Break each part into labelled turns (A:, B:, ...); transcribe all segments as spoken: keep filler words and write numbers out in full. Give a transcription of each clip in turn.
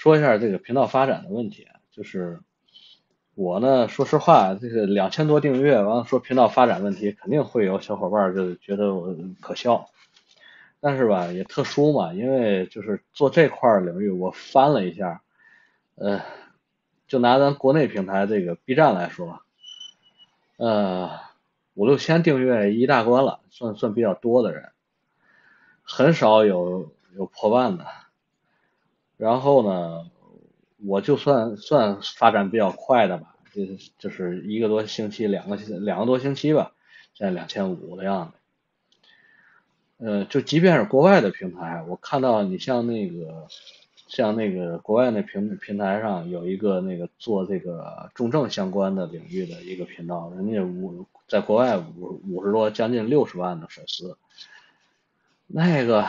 A: 说一下这个频道发展的问题啊，就是我呢，说实话，这个两千多订阅，完了说频道发展问题，肯定会有小伙伴就觉得我可笑，但是吧，也特殊嘛，因为就是做这块领域，我翻了一下，呃，就拿咱国内平台这个 B 站来说，呃，五六千订阅一大关了，算算比较多的人，很少有有破万的。然后呢，我就算算发展比较快的吧，就是就是一个多星期，两个两个多星期吧，现在两千五的样子。呃，就即便是国外的平台，我看到你像那个像那个国外那平平台上有一个那个做这个重症相关的领域的一个频道，人家五在国外五五十多将近六十万的粉丝，那个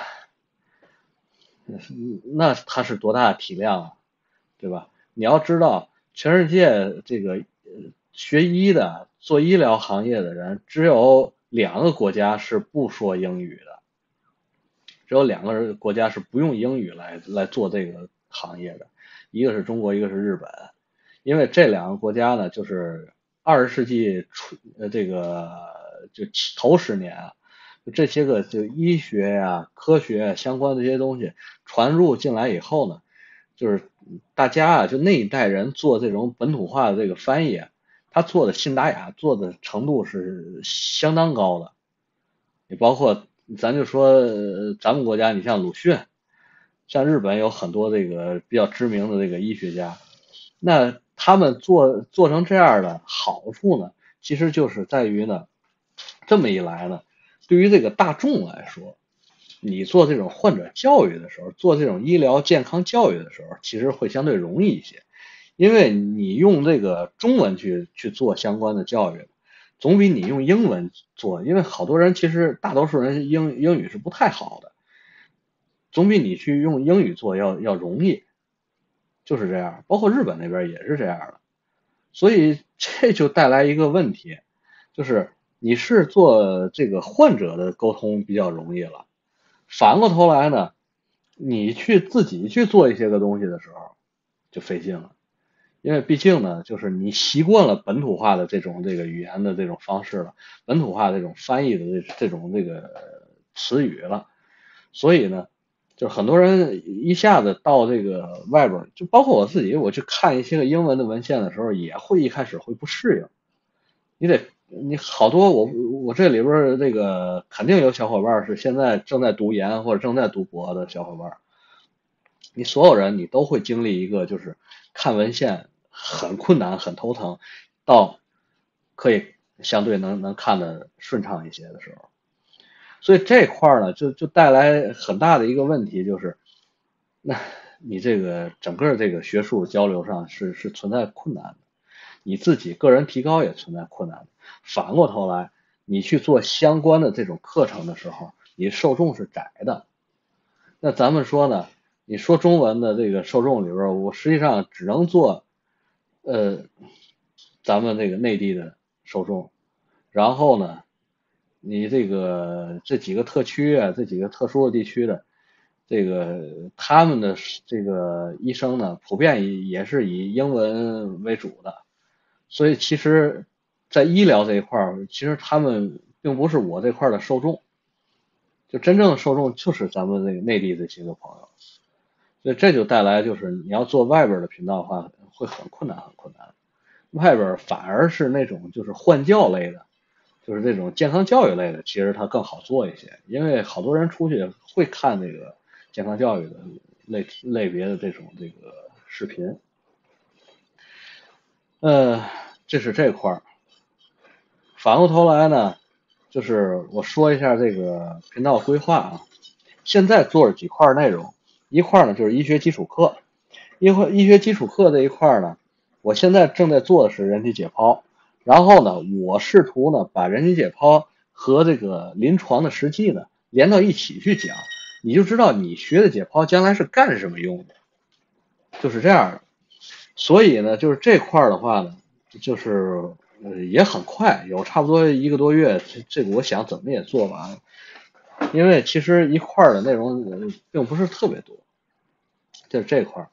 A: 那他是多大的体量啊？对吧？你要知道，全世界这个学医的、做医疗行业的人，只有两个国家是不说英语的，只有两个国家是不用英语来来做这个行业的，一个是中国，一个是日本。因为这两个国家呢，就是二十世纪初呃这个就头十年啊，这些个就医学呀、科学相关的这些东西传入进来以后呢。就是大家啊，就那一代人做这种本土化的这个翻译，他做的信达雅做的程度是相当高的。你包括咱就说、呃、咱们国家，你像鲁迅，像日本有很多这个比较知名的这个医学家，那他们做做成这样的好处呢，其实就是在于呢，这么一来呢，对于这个大众来说。你做这种患者教育的时候，做这种医疗健康教育的时候，其实会相对容易一些，因为你用这个中文去去做相关的教育，总比你用英文做，因为好多人其实大多数人英英语是不太好的，总比你去用英语做要要容易，就是这样。包括日本那边也是这样的，所以这就带来一个问题，就是你是做这个患者的沟通比较容易了。反过头来呢，你去自己去做一些个东西的时候，就费劲了，因为毕竟呢，就是你习惯了本土化的这种这个语言的这种方式了，本土化这种翻译的这这种这个词语了，所以呢，就很多人一下子到这个外边，就包括我自己，我去看一些个英文的文献的时候，也会一开始会不适应，你得你好多我我这里边这个肯定有小伙伴是现在正在读研或者正在读博的小伙伴，你所有人你都会经历一个就是看文献很困难很头疼，到可以相对能能看得顺畅一些的时候，所以这块呢就就带来很大的一个问题，就是那你这个整个这个学术交流上是是存在困难的。你自己个人提高也存在困难。反过头来，你去做相关的这种课程的时候，你受众是窄的。那咱们说呢，你说中文的这个受众里边，我实际上只能做呃咱们这个内地的受众，然后呢，你这个这几个特区啊，这几个特殊的地区的这个他们的这个医生呢，普遍也是以英文为主的。所以其实，在医疗这一块儿，其实他们并不是我这块的受众，就真正的受众就是咱们这个内地这些个朋友，所以这就带来就是你要做外边的频道的话，会很困难很困难。外边反而是那种就是患教类的，就是这种健康教育类的，其实它更好做一些，因为好多人出去会看这个健康教育的类类别的这种这个视频，呃，这是这块儿。反过头来呢，就是我说一下这个频道规划啊。现在做了几块内容，一块呢就是医学基础课，医会医学基础课这一块呢，我现在正在做的是人体解剖，然后呢，我试图呢把人体解剖和这个临床的实际呢连到一起去讲，你就知道你学的解剖将来是干什么用的，就是这样的。所以呢，就是这块的话呢，就是呃也很快，有差不多一个多月，这这个我想怎么也做完，因为其实一块的内容并不是特别多，就是这块。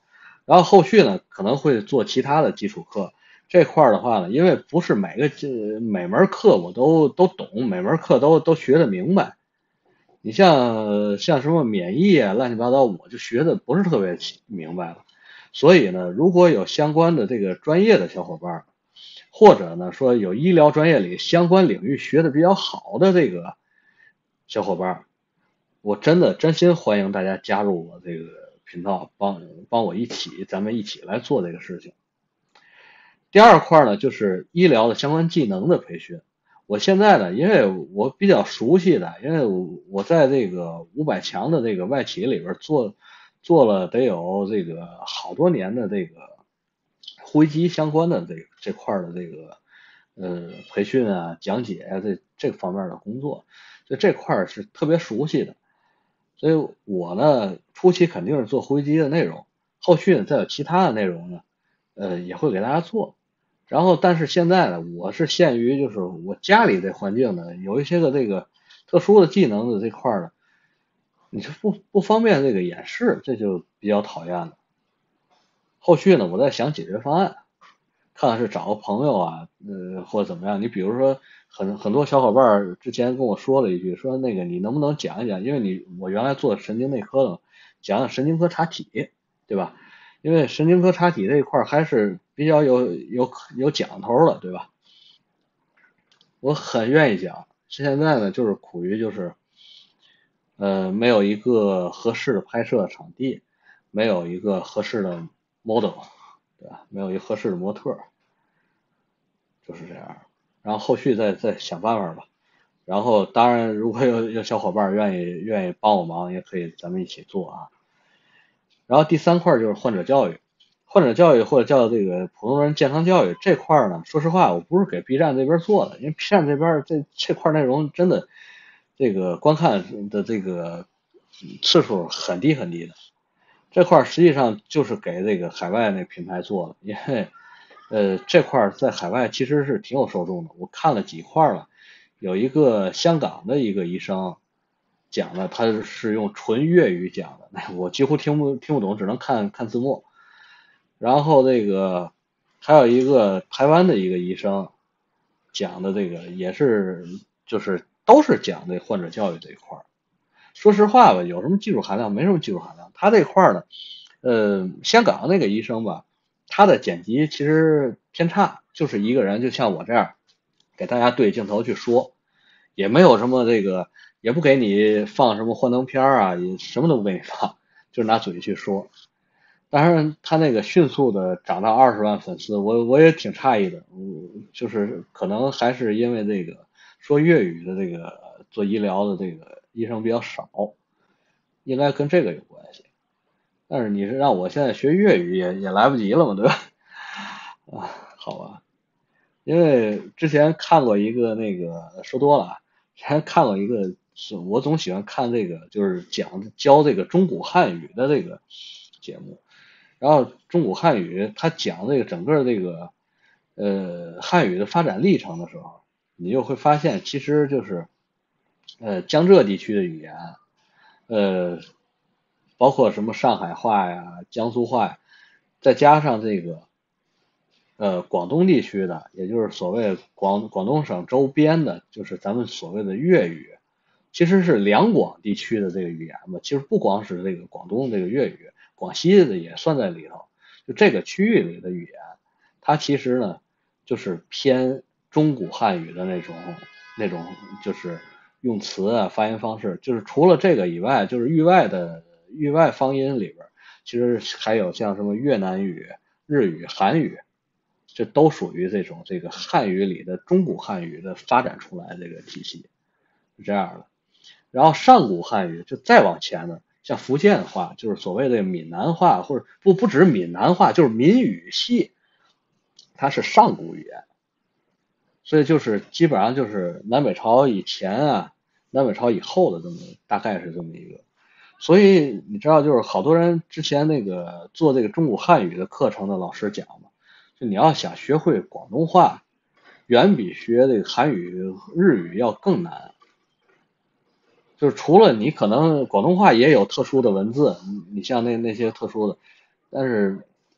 A: 然后后续呢可能会做其他的基础课。这块的话呢，因为不是每个每门课我都都懂，每门课都都学得明白。你像像什么免疫啊，乱七八糟，我就学的不是特别明白了。所以呢，如果有相关的这个专业的小伙伴，或者呢说有医疗专业里相关领域学的比较好的这个小伙伴，我真的真心欢迎大家加入我这个频道，帮帮我一起，咱们一起来做这个事情。第二块呢，就是医疗的相关技能的培训。我现在呢，因为我比较熟悉的，因为我在这个五百强的这个外企里边做做了得有这个好多年的这个呼吸机相关的这这块的这个呃培训啊、讲解啊这这方面的工作，就这块是特别熟悉的。所以我呢，初期肯定是做呼吸机的内容，后续呢再有其他的内容呢，呃也会给大家做。然后，但是现在呢，我是限于就是我家里这环境呢，有一些个这个特殊的技能的这块呢，你是不不方便这个演示，这就比较讨厌了。后续呢，我在想解决方案，看看是找个朋友啊，呃，或者怎么样。你比如说，很很多小伙伴之前跟我说了一句，说那个你能不能讲一讲，因为你我原来做神经内科的，讲讲神经科查体，对吧？因为神经科查体这一块还是比较有有有讲头的，对吧？我很愿意讲，现在呢就是苦于就是呃没有一个合适的拍摄场地，没有一个合适的 model， 对吧？没有一个合适的模特，就是这样。然后后续再再想办法吧。然后当然如果有有小伙伴愿意愿意帮我忙，也可以咱们一起做啊。然后第三块就是患者教育，患者教育或者叫这个普通人健康教育这块呢，说实话我不是给 B 站这边做的，因为 B 站这边这这块内容真的这个观看的这个次数很低很低的，这块实际上就是给这个海外那品牌做的，因为呃这块在海外其实是挺有受众的，我看了几块了，有一个香港的一个医生讲的，他是用纯粤语讲的，我几乎听不听不懂，只能看看字幕。然后这个还有一个台湾的一个医生讲的这个也是就是都是讲这患者教育这一块儿。说实话吧，有什么技术含量？没什么技术含量。他这块儿呢，呃，香港那个医生吧，他的剪辑其实偏差，就是一个人就像我这样给大家对镜头去说，也没有什么这个，也不给你放什么幻灯片啊，也什么都不给你放，就是拿嘴去说。当然，他那个迅速的涨到二十万粉丝，我我也挺诧异的，嗯，就是可能还是因为这个说粤语的这个做医疗的这个医生比较少，应该跟这个有关系。但是你是让我现在学粤语也也来不及了嘛，对吧？啊，好吧，因为之前看过一个那个说多了啊，之前看过一个，是我总喜欢看这个，就是讲教这个中古汉语的这个节目。然后中古汉语它讲这个整个这个呃汉语的发展历程的时候，你就会发现其实就是呃江浙地区的语言，呃包括什么上海话呀、江苏话呀，再加上这个呃广东地区的，也就是所谓广广东省周边的，就是咱们所谓的粤语，其实是两广地区的这个语言嘛，其实不光是这个广东这个粤语，广西的也算在里头。就这个区域里的语言，它其实呢就是偏中古汉语的那种那种就是用词啊发音方式，就是除了这个以外，就是域外的域外方音里边，其实还有像什么越南语、日语、韩语，这都属于这种这个汉语里的中古汉语的发展出来这个体系，是这样的。然后上古汉语就再往前呢，像福建话，就是所谓的闽南话，或者不不只是闽南话，就是闽语系，它是上古语言，所以就是基本上就是南北朝以前啊，南北朝以后的这么大概是这么一个。所以你知道，就是好多人之前那个做这个中古汉语的课程的老师讲嘛，就你要想学会广东话，远比学这个韩语、日语要更难。就是除了你可能广东话也有特殊的文字，你像那那些特殊的，但是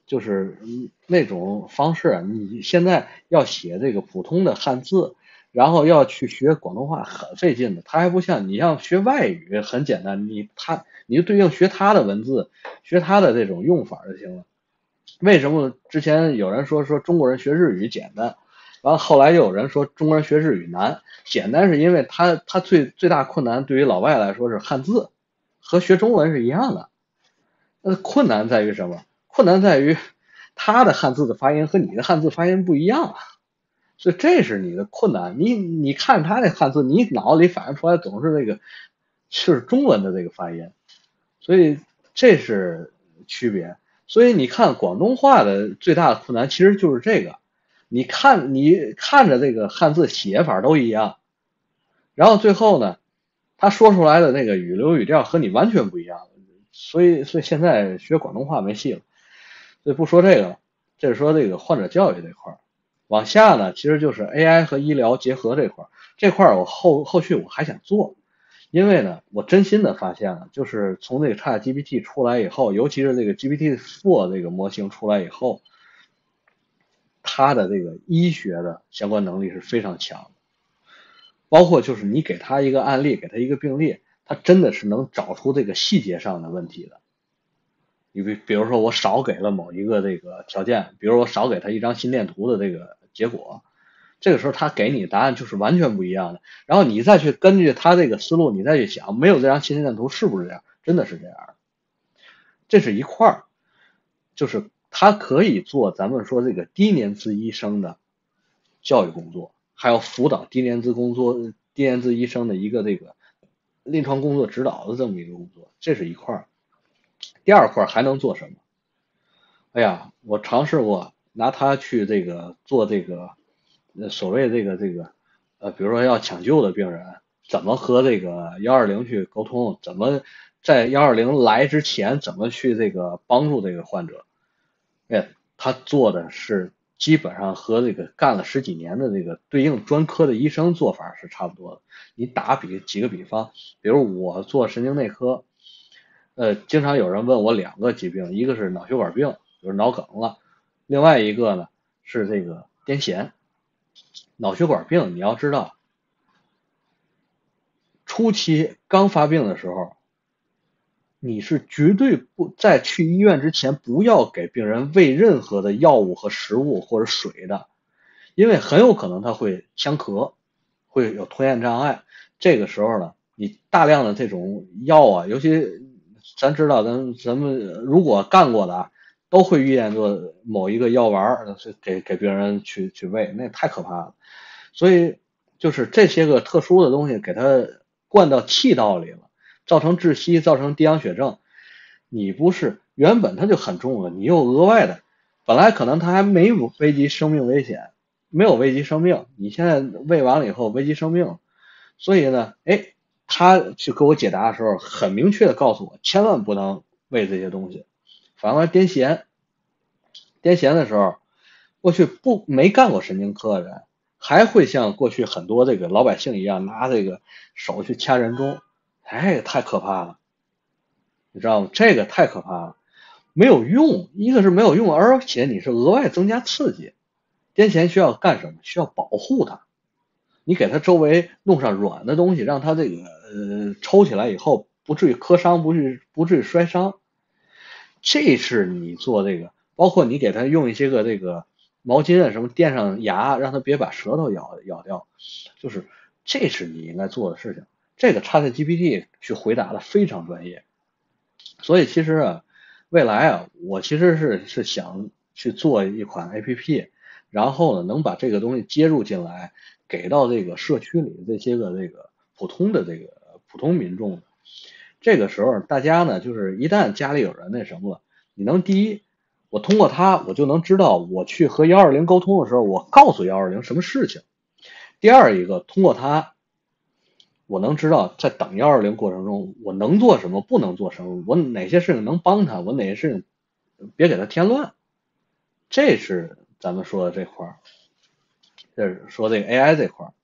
A: 就是那种方式，你现在要写这个普通的汉字，然后要去学广东话很费劲的，它还不像你要学外语很简单，你它你就对应学它的文字，学它的这种用法就行了。为什么之前有人说说中国人学日语简单，然后后来又有人说中国人学日语难？简单是因为它它最最大困难对于老外来说是汉字，和学中文是一样的。那困难在于什么？困难在于他的汉字的发音和你的汉字发音不一样啊，所以这是你的困难。你你看他那汉字，你脑子里反映出来总是这个是中文的这个发音，所以这是区别。所以你看广东话的最大的困难其实就是这个，你看你看着这个汉字写法都一样，然后最后呢，他说出来的那个语流语调和你完全不一样，所以所以现在学广东话没戏了。所以不说这个了，这是说这个患者教育这块儿。往下呢，其实就是 A I 和医疗结合这块儿，这块儿我后后续我还想做，因为呢，我真心的发现了，就是从这个 ChatGPT 出来以后，尤其是这个 G P T 四 这个模型出来以后，它的这个医学的相关能力是非常强的，包括就是你给他一个案例，给他一个病例，他真的是能找出这个细节上的问题的。你比比如说我少给了某一个这个条件，比如我少给他一张心电图的这个结果，这个时候他给你答案就是完全不一样的，然后你再去根据他这个思路，你再去想，没有这张心电图是不是这样？真的是这样，这是一块儿，就是他可以做咱们说这个低年资医生的教育工作，还有辅导低年资工作、低年资医生的一个这个临床工作指导的这么一个工作，这是一块儿。第二块还能做什么？哎呀，我尝试过拿它去这个做这个呃所谓这个这个呃，比如说要抢救的病人，怎么和这个幺二零去沟通，怎么在幺二零来之前怎么去这个帮助这个患者？哎，他做的是基本上和这个干了十几年的这个对应专科的医生做法是差不多的。你打比几个比方，比如我做神经内科。呃，经常有人问我两个疾病，一个是脑血管病，就是脑梗了，另外一个呢是这个癫痫。脑血管病你要知道，初期刚发病的时候，你是绝对不在去医院之前不要给病人喂任何的药物和食物或者水的，因为很有可能他会呛咳，会有吞咽障碍。这个时候呢，你大量的这种药啊，尤其咱知道咱咱们如果干过的啊，都会遇见做某一个药丸是给给病人去去喂，那太可怕了。所以就是这些个特殊的东西给它灌到气道里了，造成窒息，造成低氧血症。你不是原本它就很重了，你又额外的，本来可能它还没有危及生命危险，没有危及生命，你现在喂完了以后危及生命，所以呢，哎，他去给我解答的时候，很明确的告诉我，千万不能喂这些东西。反过来癫痫，癫痫的时候，过去不没干过神经科的人，还会像过去很多这个老百姓一样拿这个手去掐人中，哎，太可怕了，你知道吗？这个太可怕了，没有用，一个是没有用，而且你是额外增加刺激。癫痫需要干什么？需要保护它。你给它周围弄上软的东西，让它这个呃抽起来以后不至于磕伤，不至于不至于摔伤。这是你做这个，包括你给它用一些个这个毛巾啊什么垫上牙，让它别把舌头咬咬掉，就是这是你应该做的事情。这个 ChatGPT 去回答的非常专业，所以其实啊，未来啊，我其实是是想去做一款 A P P，然后呢能把这个东西接入进来，给到这个社区里这些个这个普通的这个普通民众。这个时候大家呢，就是一旦家里有人那什么了，你能第一，我通过它我就能知道我去和幺二零沟通的时候，我告诉幺二零什么事情。第二一个，通过它，我能知道在等幺二零过程中我能做什么，不能做什么，我哪些事情能帮他，我哪些事情别给他添乱。这是咱们说的这块儿，这是说这个 A I 这块儿。